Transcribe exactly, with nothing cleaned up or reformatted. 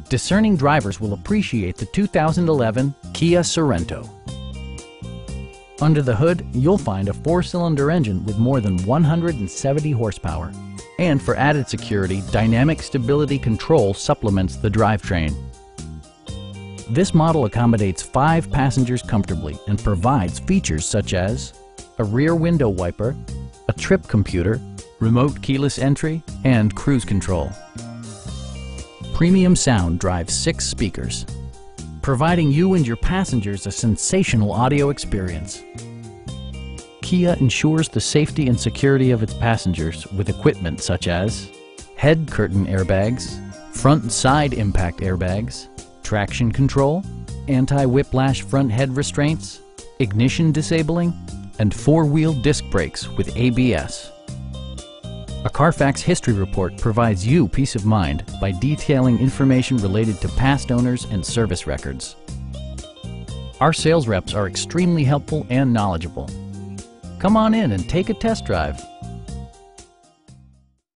discerning drivers will appreciate the two thousand eleven Kia Sorento. Under the hood, you'll find a four-cylinder engine with more than one hundred seventy horsepower. And for added security, dynamic stability control supplements the drivetrain. This model accommodates five passengers comfortably and provides features such as a rear window wiper, a trip computer, remote keyless entry, and cruise control. Premium sound drives six speakers, providing you and your passengers a sensational audio experience. Kia ensures the safety and security of its passengers with equipment such as head curtain airbags, front and side impact airbags, traction control, anti-whiplash front head restraints, ignition disabling, and four-wheel disc brakes with A B S. A Carfax history report provides you peace of mind by detailing information related to past owners and service records. Our sales reps are extremely helpful and knowledgeable. Come on in and take a test drive.